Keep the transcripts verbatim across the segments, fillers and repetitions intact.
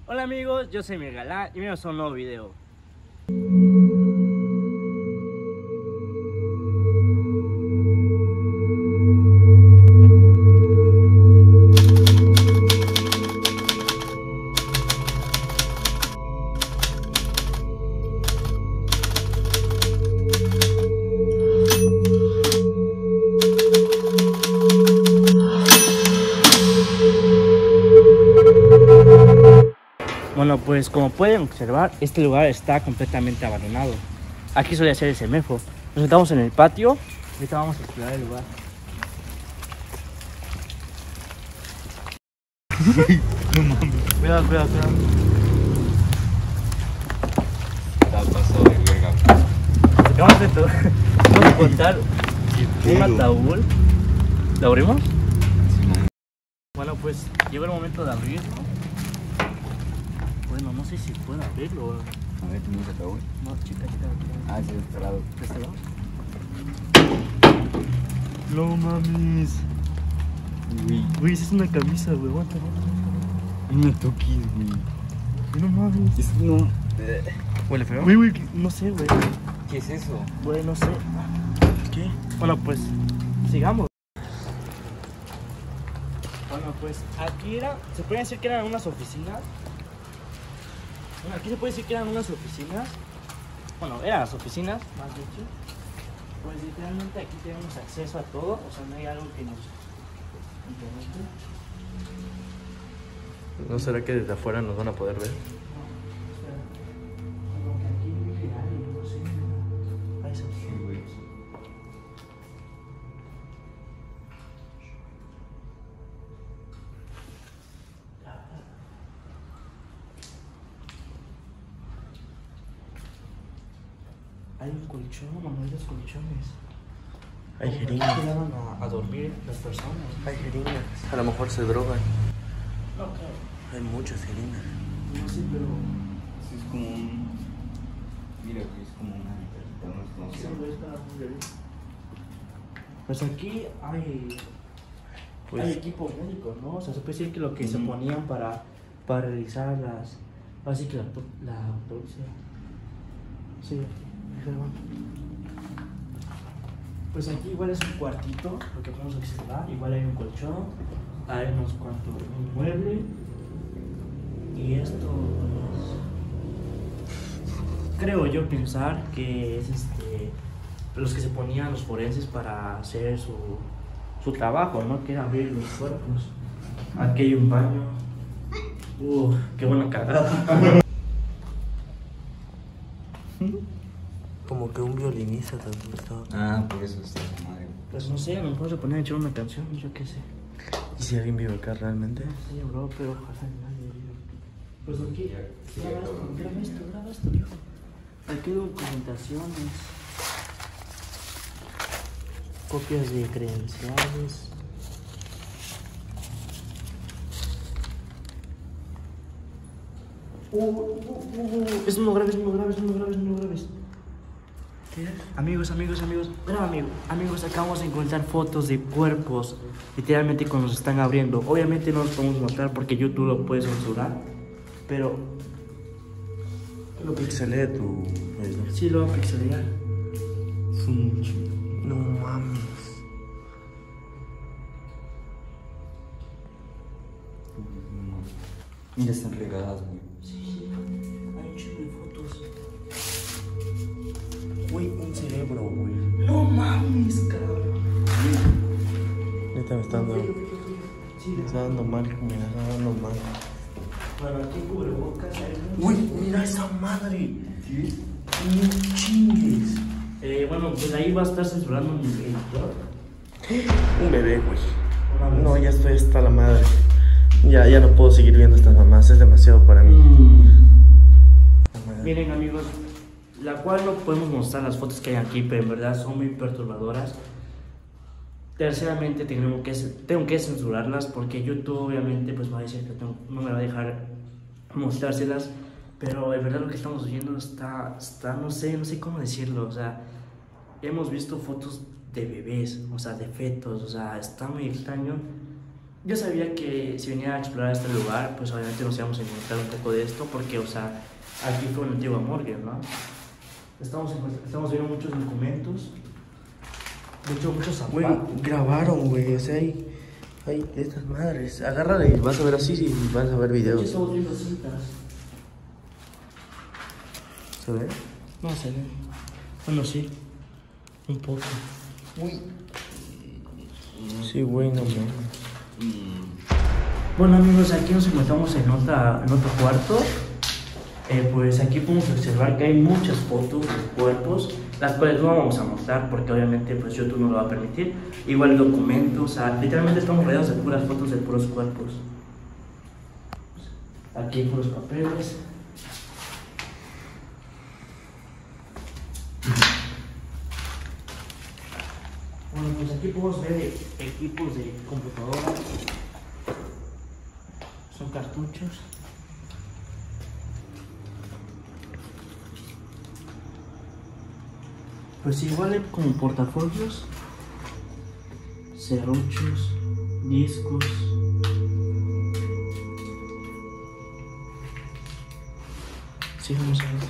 Hola amigos, yo soy Miguel Galán y bienvenidos a un nuevo video. Bueno, pues como pueden observar, este lugar está completamente abandonado. Aquí solía ser el semáforo. Nos sentamos en el patio. Ahorita vamos a explorar el lugar. No mames. Cuidado, cuidado, cuidado. Está pasado de verga. Vamos a, vamos a contar un ataúd. ¿Lo abrimos? Sí, man. Bueno, pues llegó el momento de abrirlo. Bueno, no sé si puedo abrirlo. A ver, ¿tenemos ataúd? No, chica, chica. chica. Ah, sí, de este lado. ¿De este lado? No mames. Güey. Güey, esa es una camisa, güey. Aguanta, aguanta, aguanta. Una toquis, güey. No mames. Es no. ¿Huele feo? Güey, güey, no sé, güey. ¿Qué es eso? Güey, no sé. ¿Qué? Bueno, pues, sigamos. Bueno, pues, aquí era, se puede decir que eran unas oficinas. Bueno, aquí se puede decir que eran unas oficinas. Bueno, eran las oficinas, más dicho. Pues literalmente aquí tenemos acceso a todo. O sea, no hay algo que nos interrumpe. ¿No será que desde afuera nos van a poder ver? No, espera. Como que aquí vive alguien, no sé. Ahí se Sí, güey. Hay un colchón, mamá, hay dos colchones. Hay Como que jeringas. aquí quedaban a, a dormir las personas. Hay jeringas. A lo mejor se drogan. No, claro. Hay muchas jeringas. No sé, pero. Sí, es como un. Mira, güey, es como una. No sé. Pues aquí hay, Pues- hay equipo médico, ¿no? O sea, se puede decir que lo que se ponían para, para realizar las. Así que la, la autopsia. Sí, perdón. Pues aquí igual es un cuartito, lo que podemos observar. Igual hay un colchón, hay unos cuantos, un mueble. Y esto es, creo yo pensar que es este los que se ponían los forenses para hacer su, su trabajo, ¿no? Que era abrir los cuerpos. Aquí hay un baño. Uh, qué buena cagada. Como que un violinista también estaba. Ah, por eso está la madre. Pues no sé, a lo mejor se ponían a echar una canción, yo qué sé. ¿Y si alguien vive acá realmente? Sí, bro, pero ojalá nadie viva. Pues aquí, graba esto, graba esto, graba esto, hijo. Aquí hay documentaciones, copias de credenciales. Uh, uh, uh, uh, es no grabes, no grabes, no grabes, no grabes. ¿Qué es? Amigos, amigos, amigos, graba, amigo. Amigos, acabamos de encontrar fotos de cuerpos, literalmente cuando se están abriendo. Obviamente no los podemos mostrar porque YouTube lo puede censurar, pero lo que Pixelé tu Facebook. sí lo va a pixelear. No mames. Mira, están regadas, güey. Sí, hay un chingo de fotos. Güey, un cerebro, güey. No mames, cabrón. Neta me está dando. Sí, Me está dando mal, me está dando mal. bueno, aquí cubrebocas. hay- Güey, mira esa madre. ¿Qué? No chingues. Eh, bueno, pues ahí va a estar censurando mi editor. Un bebé, güey. Una vez. No, ya estoy hasta la madre. Ya, ya no puedo seguir viendo estas mamás, es demasiado para mí. La madre. Miren amigos, la cual no podemos mostrar las fotos que hay aquí, pero en verdad son muy perturbadoras. Terceramente tengo que, tengo que censurarlas porque YouTube obviamente pues va a decir que tengo- no me va a dejar mostrárselas. Pero en verdad lo que estamos viendo está, está, no sé, no sé cómo decirlo. O sea, hemos visto fotos de bebés, o sea, de fetos, o sea, está muy extraño. yo sabía que si venía a explorar este lugar, pues obviamente nos íbamos a encontrar un poco de esto, porque, o sea, aquí fue una antigua morgue, ¿no? Estamos, estamos viendo muchos documentos, de hecho, muchos zapatos. Güey, grabaron, güey, o sea, hay, hay de estas madres. Agárrala y vas a ver así y vas a ver De hecho, videos. estamos viendo cintas. ¿Se ve? No se ve. Bueno, sí, un poco. Uy. Sí, güey, no mames. Bueno, amigos, aquí nos encontramos en, otra, en otro cuarto. Eh, pues aquí podemos observar que hay muchas fotos de cuerpos, las cuales no vamos a mostrar porque obviamente pues YouTube no lo va a permitir. Igual documentos, o sea, literalmente estamos rodeados de puras fotos de puros cuerpos. Aquí hay puros papeles. Bueno, pues aquí podemos ver equipos de computadora. Son cartuchos. Pues igual hay como portafolios, serruchos, discos. Sí, vamos a ver.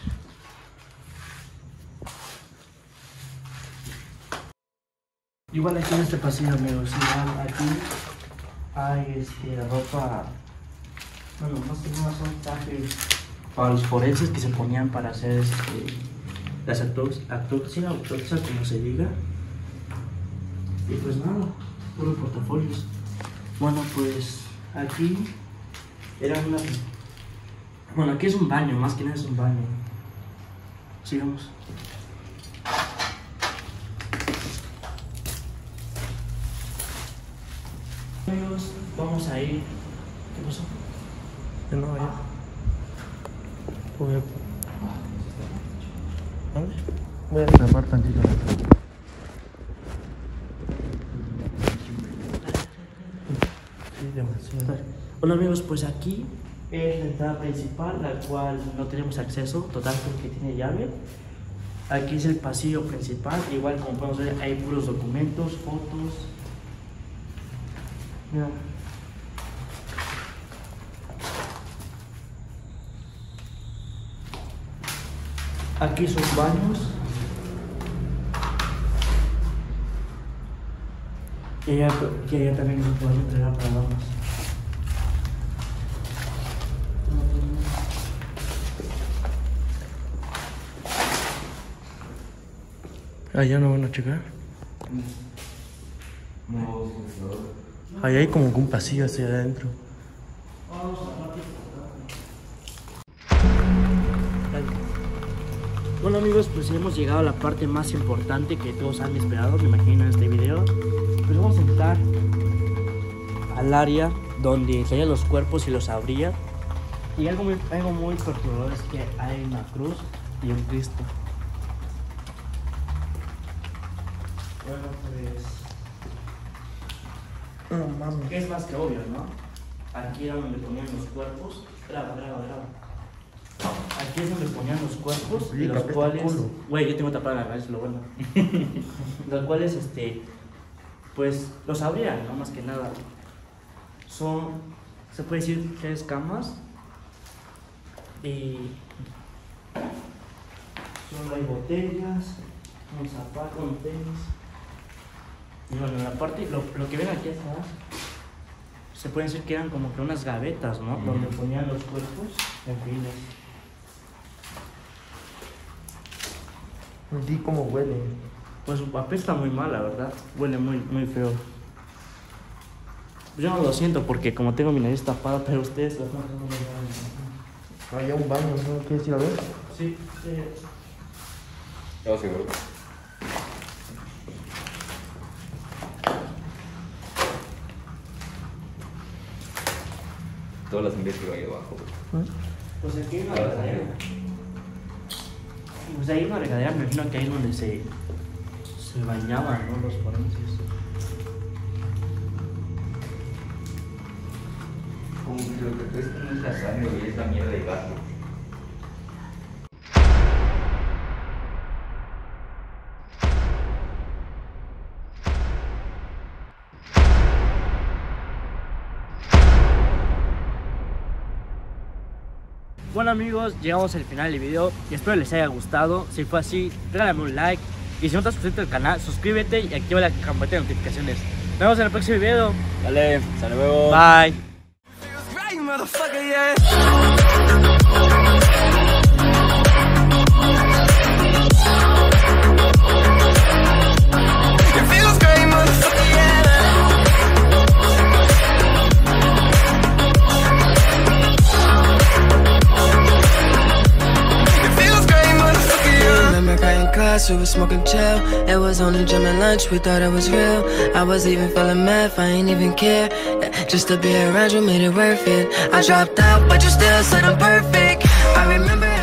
Igual aquí en este pasillo, amigos, igual aquí hay este, ropa, bueno, más que nada son trajes para los forenses que se ponían para hacer este, las autopsias, autopsia, como se diga. Y pues nada, puros portafolios. Bueno, pues aquí era una... Bueno, aquí es un baño, más que nada es un baño. Sigamos. Amigos, vamos a ir. ¿Qué pasó? No, ya. Voy a... ¿Dónde? Voy a tapar tantito. Sí, demasiado. Bueno, amigos, pues aquí es la entrada principal, la cual no tenemos acceso total porque tiene llave. Aquí es el pasillo principal, igual como podemos ver hay puros documentos, fotos. Mira. Aquí son baños. Y allá, y allá también se puede entregar para damas. Allá no van a checar. No, Ahí hay como que un pasillo hacia adentro. Bueno, amigos, pues hemos llegado a la parte más importante que todos han esperado, me imagino, en este video. Pues vamos a entrar al área donde estarían los cuerpos y los abría. Y algo muy, algo muy perturbador es que hay una cruz y un Cristo. Bueno, pues... No mames. Es más que obvio, ¿no? Aquí era donde ponían los cuerpos. Graba, graba, graba. Aquí es donde ponían los cuerpos, Sí, y los tapete cuales... culo. Güey, yo tengo tapada la cabeza, es lo bueno. Los cuales, este... Pues, los abrían, ¿no? Más que nada. Son... Se puede decir tres camas. Y... Solo hay botellas, un zapato, un tenis. Y bueno, en la parte, lo, lo que ven aquí atrás, se pueden decir que eran como que unas gavetas, ¿no? Mm. Donde ponían los cuerpos en filas. Di cómo huele. Pues su papel está muy mal, la verdad. Huele muy, muy feo. Yo no lo siento porque como tengo mi nariz tapada, pero ustedes lo están pasando muy mal. Allá un baño, ¿no? ¿Quieres ir a ver? Sí, sí. ¿Estás seguro? Todas las investigo ahí abajo. Pues aquí hay una regadera. Pues ahí hay una regadera, me imagino que ahí es donde se, se bañaban, ¿no? Los forenses. Como que lo que esto no es la sangre, güey, es la mierda de gato. bueno amigos, llegamos al final del video y espero les haya gustado. Si fue así, regálame un like. Y si no te has suscrito al canal, suscríbete y activa la campanita de notificaciones. Nos vemos en el próximo video. Dale, hasta luego. Bye. We was smoking chill. It was on the gym and lunch. We thought it was real. I was even feeling math. I ain't even care. Just to be around you made it worth it. I dropped out, but you still said I'm perfect. I remember.